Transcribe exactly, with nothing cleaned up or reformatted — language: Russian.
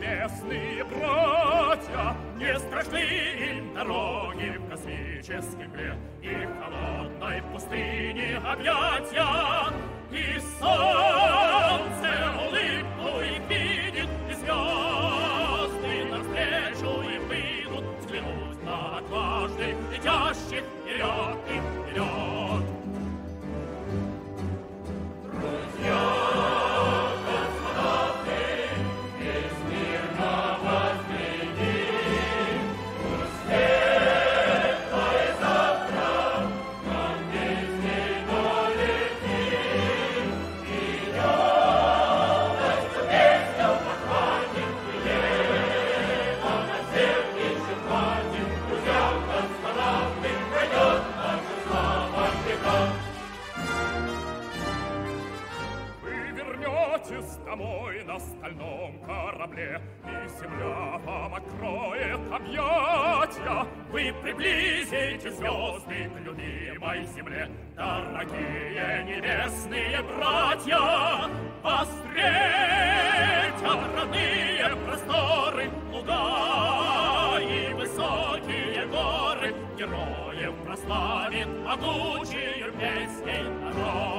небесные братья, не страшны им дороги в космической мгле и в холодной пустыне объятия, и солнце улыбку их видит, и звезды навстречу им выйдут взглянуть на отважных, летящих вперед и вперед. Друзья! Домой на стальном корабле, и земля вам откроет объятия. Вы приблизите звезды к любимой земле, дорогие небесные братья. Вас встретят родные просторы, луга и высокие горы. Героев прославит могучую песней народ.